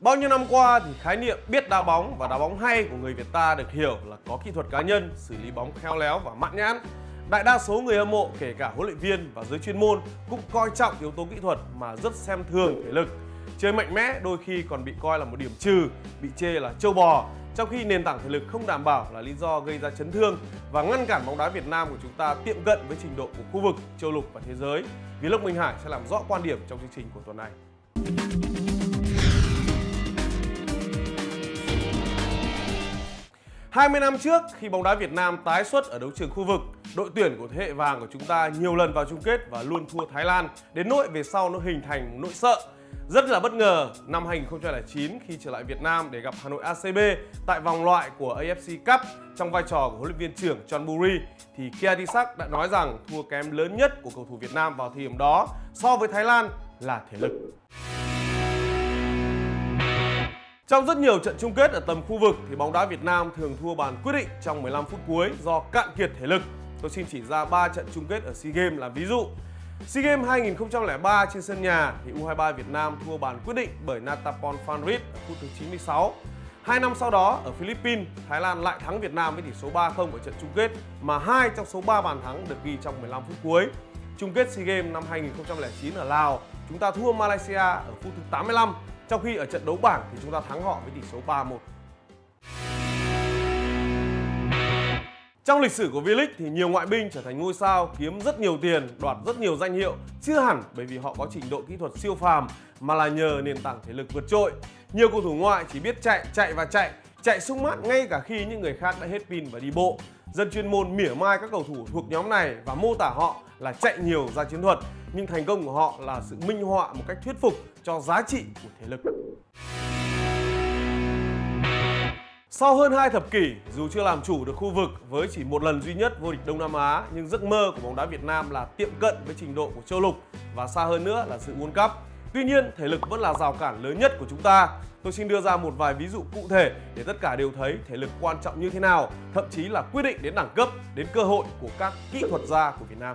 Bao nhiêu năm qua thì khái niệm biết đá bóng và đá bóng hay của người Việt ta được hiểu là có kỹ thuật cá nhân, xử lý bóng khéo léo và mãn nhãn. Đại đa số người hâm mộ, kể cả huấn luyện viên và giới chuyên môn, cũng coi trọng yếu tố kỹ thuật mà rất xem thường thể lực. Chơi mạnh mẽ đôi khi còn bị coi là một điểm trừ, bị chê là trâu bò, trong khi nền tảng thể lực không đảm bảo là lý do gây ra chấn thương và ngăn cản bóng đá Việt Nam của chúng ta tiệm cận với trình độ của khu vực, châu lục và thế giới. Vlog Minh Hải sẽ làm rõ quan điểm trong chương trình của tuần này. 20 năm trước, khi bóng đá Việt Nam tái xuất ở đấu trường khu vực, đội tuyển của thế hệ vàng của chúng ta nhiều lần vào chung kết và luôn thua Thái Lan, đến nỗi về sau nó hình thành một nỗi sợ. Rất là bất ngờ, năm 2009 khi trở lại Việt Nam để gặp Hà Nội ACB tại vòng loại của AFC Cup trong vai trò của huấn luyện viên trưởng John Burry, thì Kia Tisak đã nói rằng thua kém lớn nhất của cầu thủ Việt Nam vào thời điểm đó so với Thái Lan là thể lực. Trong rất nhiều trận chung kết ở tầm khu vực thì bóng đá Việt Nam thường thua bàn quyết định trong 15 phút cuối do cạn kiệt thể lực. Tôi xin chỉ ra 3 trận chung kết ở SEA Games làm ví dụ. SEA Games 2003 trên sân nhà thì U23 Việt Nam thua bàn quyết định bởi Natapon Phanrit ở phút thứ 96. 2 năm sau đó ở Philippines, Thái Lan lại thắng Việt Nam với tỷ số 3-0 ở trận chung kết mà 2 trong số 3 bàn thắng được ghi trong 15 phút cuối. Chung kết SEA Games năm 2009 ở Lào, chúng ta thua Malaysia ở phút thứ 85, trong khi ở trận đấu bảng thì chúng ta thắng họ với tỷ số 3-1. Trong lịch sử của V-League thì nhiều ngoại binh trở thành ngôi sao, kiếm rất nhiều tiền, đoạt rất nhiều danh hiệu, chưa hẳn bởi vì họ có trình độ kỹ thuật siêu phàm mà là nhờ nền tảng thể lực vượt trội. Nhiều cầu thủ ngoại chỉ biết chạy sung mát ngay cả khi những người khác đã hết pin và đi bộ. Dân chuyên môn mỉa mai các cầu thủ thuộc nhóm này và mô tả họ là chạy nhiều ra chiến thuật, nhưng thành công của họ là sự minh họa một cách thuyết phục cho giá trị của thể lực. Sau hơn 2 thập kỷ, dù chưa làm chủ được khu vực với chỉ một lần duy nhất vô địch Đông Nam Á, nhưng giấc mơ của bóng đá Việt Nam là tiệm cận với trình độ của châu lục và xa hơn nữa là sự World Cup. Tuy nhiên, thể lực vẫn là rào cản lớn nhất của chúng ta. Tôi xin đưa ra một vài ví dụ cụ thể để tất cả đều thấy thể lực quan trọng như thế nào, thậm chí là quyết định đến đẳng cấp, đến cơ hội của các kỹ thuật gia của Việt Nam.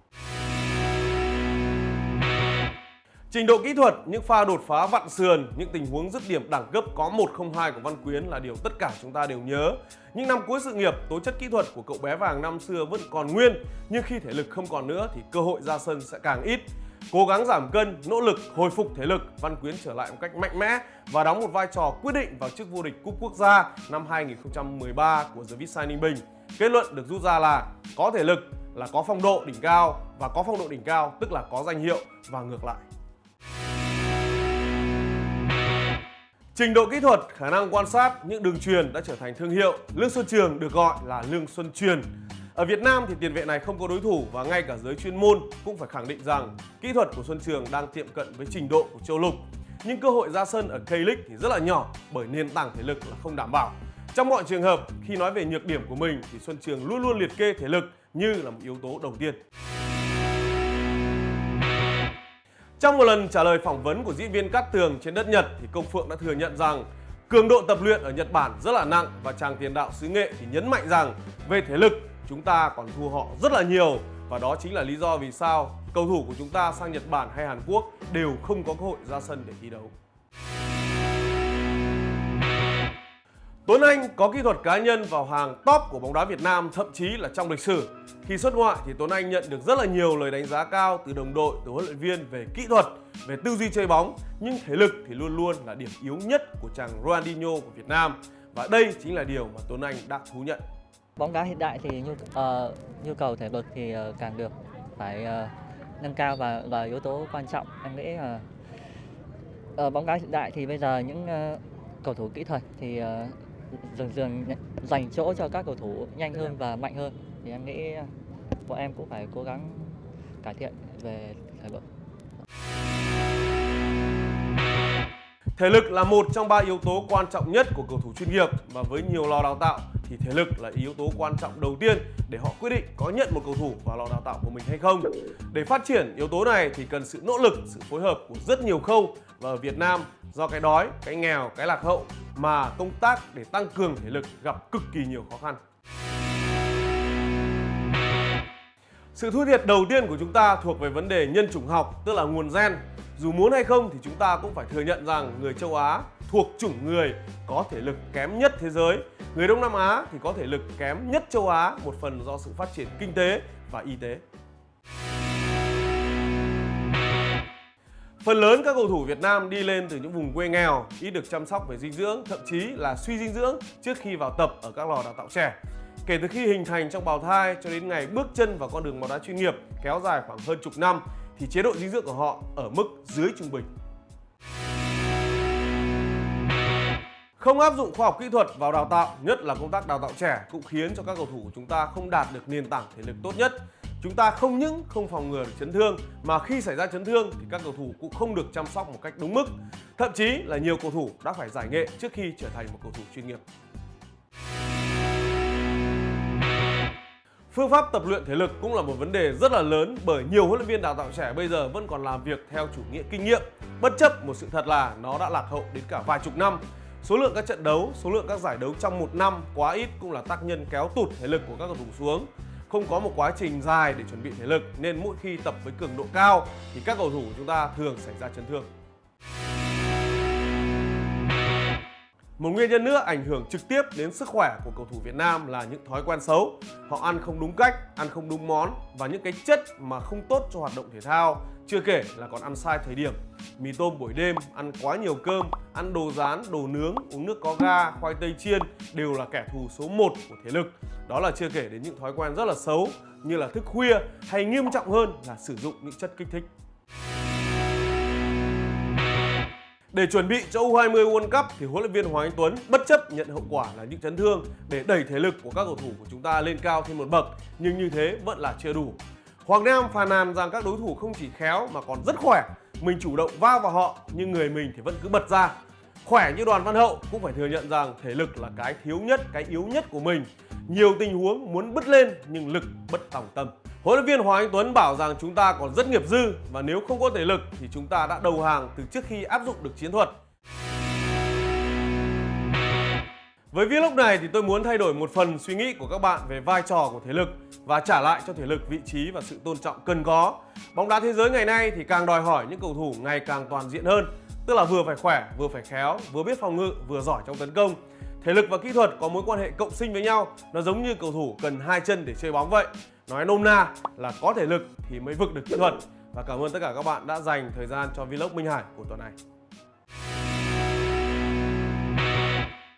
Trình độ kỹ thuật, những pha đột phá vặn sườn, những tình huống dứt điểm đẳng cấp có 1-0-2 của Văn Quyến là điều tất cả chúng ta đều nhớ. Những năm cuối sự nghiệp, tố chất kỹ thuật của cậu bé vàng năm xưa vẫn còn nguyên, nhưng khi thể lực không còn nữa thì cơ hội ra sân sẽ càng ít. Cố gắng giảm cân, nỗ lực hồi phục thể lực, Văn Quyến trở lại một cách mạnh mẽ và đóng một vai trò quyết định vào chức vô địch Cúp Quốc gia năm 2013 của The Vitsai Ninh Bình. Kết luận được rút ra là có thể lực là có phong độ đỉnh cao và có phong độ đỉnh cao tức là có danh hiệu và ngược lại. Trình độ kỹ thuật, khả năng quan sát, những đường chuyền đã trở thành thương hiệu. Lương Xuân Trường được gọi là Lương Xuân Truyền. Ở Việt Nam thì tiền vệ này không có đối thủ và ngay cả giới chuyên môn cũng phải khẳng định rằng kỹ thuật của Xuân Trường đang tiệm cận với trình độ của châu lục. Nhưng cơ hội ra sân ở K-League thì rất là nhỏ bởi nền tảng thể lực là không đảm bảo. Trong mọi trường hợp, khi nói về nhược điểm của mình thì Xuân Trường luôn luôn liệt kê thể lực như là một yếu tố đầu tiên. Trong một lần trả lời phỏng vấn của diễn viên Cát Tường trên đất Nhật thì Công Phượng đã thừa nhận rằng cường độ tập luyện ở Nhật Bản rất là nặng và chàng tiền đạo xứ Nghệ thì nhấn mạnh rằng về thể lực chúng ta còn thua họ rất là nhiều và đó chính là lý do vì sao cầu thủ của chúng ta sang Nhật Bản hay Hàn Quốc đều không có cơ hội ra sân để thi đấu. Tuấn Anh có kỹ thuật cá nhân vào hàng top của bóng đá Việt Nam, thậm chí là trong lịch sử. Khi xuất ngoại thì Tuấn Anh nhận được rất là nhiều lời đánh giá cao từ đồng đội, từ huấn luyện viên về kỹ thuật, về tư duy chơi bóng, nhưng thể lực thì luôn luôn là điểm yếu nhất của chàng Ronaldinho của Việt Nam. Và đây chính là điều mà Tuấn Anh đã thú nhận. Bóng đá hiện đại thì nhu cầu thể lực thì càng được phải nâng cao và là yếu tố quan trọng. Em nghĩ ở bóng đá hiện đại thì bây giờ những cầu thủ kỹ thuật thì dần dành chỗ cho các cầu thủ nhanh hơn và mạnh hơn. Thì em nghĩ bọn em cũng phải cố gắng cải thiện về thể lực. Thể lực là một trong 3 yếu tố quan trọng nhất của cầu thủ chuyên nghiệp và với nhiều lò đào tạo thì thể lực là yếu tố quan trọng đầu tiên để họ quyết định có nhận một cầu thủ vào lò đào tạo của mình hay không. Để phát triển yếu tố này thì cần sự nỗ lực, sự phối hợp của rất nhiều khâu và ở Việt Nam do cái đói, cái nghèo, cái lạc hậu mà công tác để tăng cường thể lực gặp cực kỳ nhiều khó khăn. Sự thua thiệt đầu tiên của chúng ta thuộc về vấn đề nhân chủng học, tức là nguồn gen. Dù muốn hay không thì chúng ta cũng phải thừa nhận rằng người châu Á thuộc chủng người có thể lực kém nhất thế giới. Người Đông Nam Á thì có thể lực kém nhất châu Á, một phần do sự phát triển kinh tế và y tế. Phần lớn các cầu thủ Việt Nam đi lên từ những vùng quê nghèo, ít được chăm sóc về dinh dưỡng, thậm chí là suy dinh dưỡng trước khi vào tập ở các lò đào tạo trẻ. Kể từ khi hình thành trong bào thai cho đến ngày bước chân vào con đường bóng đá chuyên nghiệp kéo dài khoảng hơn chục năm thì chế độ dinh dưỡng của họ ở mức dưới trung bình. Không áp dụng khoa học kỹ thuật vào đào tạo, nhất là công tác đào tạo trẻ, cũng khiến cho các cầu thủ của chúng ta không đạt được nền tảng thể lực tốt nhất. Chúng ta không những không phòng ngừa được chấn thương mà khi xảy ra chấn thương thì các cầu thủ cũng không được chăm sóc một cách đúng mức. Thậm chí là nhiều cầu thủ đã phải giải nghệ trước khi trở thành một cầu thủ chuyên nghiệp. Phương pháp tập luyện thể lực cũng là một vấn đề rất là lớn bởi nhiều huấn luyện viên đào tạo trẻ bây giờ vẫn còn làm việc theo chủ nghĩa kinh nghiệm, bất chấp một sự thật là nó đã lạc hậu đến cả vài chục năm. Số lượng các trận đấu, số lượng các giải đấu trong một năm quá ít cũng là tác nhân kéo tụt thể lực của các cầu thủ xuống. Không có một quá trình dài để chuẩn bị thể lực nên mỗi khi tập với cường độ cao thì các cầu thủ của chúng ta thường xảy ra chấn thương. Một nguyên nhân nữa ảnh hưởng trực tiếp đến sức khỏe của cầu thủ Việt Nam là những thói quen xấu. Họ ăn không đúng cách, ăn không đúng món và những cái chất mà không tốt cho hoạt động thể thao. Chưa kể là còn ăn sai thời điểm. Mì tôm buổi đêm, ăn quá nhiều cơm, ăn đồ rán, đồ nướng, uống nước có ga, khoai tây chiên đều là kẻ thù số 1 của thể lực. Đó là chưa kể đến những thói quen rất là xấu như là thức khuya hay nghiêm trọng hơn là sử dụng những chất kích thích. Để chuẩn bị cho U20 World Cup thì huấn luyện viên Hoàng Anh Tuấn bất chấp nhận hậu quả là những chấn thương để đẩy thể lực của các cầu thủ của chúng ta lên cao thêm một bậc, nhưng như thế vẫn là chưa đủ. Hoàng Nam phàn nàn rằng các đối thủ không chỉ khéo mà còn rất khỏe, mình chủ động va vào họ nhưng người mình thì vẫn cứ bật ra. Khỏe như Đoàn Văn Hậu cũng phải thừa nhận rằng thể lực là cái thiếu nhất, cái yếu nhất của mình. Nhiều tình huống muốn bứt lên nhưng lực bất tòng tâm. Huấn luyện viên Hoàng Anh Tuấn bảo rằng chúng ta còn rất nghiệp dư và nếu không có thể lực thì chúng ta đã đầu hàng từ trước khi áp dụng được chiến thuật. Với vlog này thì tôi muốn thay đổi một phần suy nghĩ của các bạn về vai trò của thể lực và trả lại cho thể lực vị trí và sự tôn trọng cần có. Bóng đá thế giới ngày nay thì càng đòi hỏi những cầu thủ ngày càng toàn diện hơn, tức là vừa phải khỏe, vừa phải khéo, vừa biết phòng ngự, vừa giỏi trong tấn công. Thể lực và kỹ thuật có mối quan hệ cộng sinh với nhau, nó giống như cầu thủ cần hai chân để chơi bóng vậy. Nói nôm na là có thể lực thì mới vực được kỹ thuật. Và cảm ơn tất cả các bạn đã dành thời gian cho vlog Minh Hải của tuần này.